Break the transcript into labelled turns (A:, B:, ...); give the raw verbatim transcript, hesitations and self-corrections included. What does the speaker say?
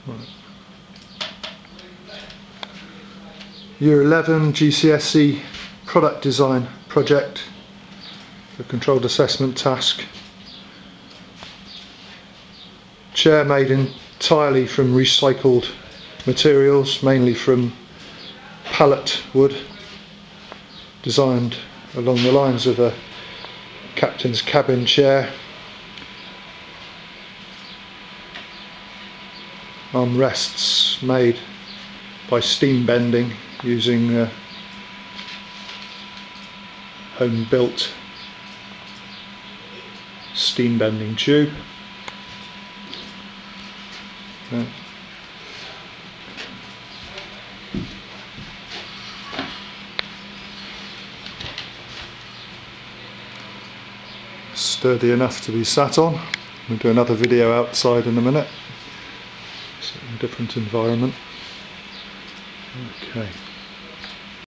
A: Right. Year eleven G C S E product design project, the controlled assessment task. Chair made entirely from recycled materials, mainly from pallet wood, designed along the lines of a captain's cabin chair. Armrests made by steam bending using uh, home built steam bending tube. Uh, sturdy enough to be sat on. We'll do another video outside in a minute. It's in a different environment. Okay.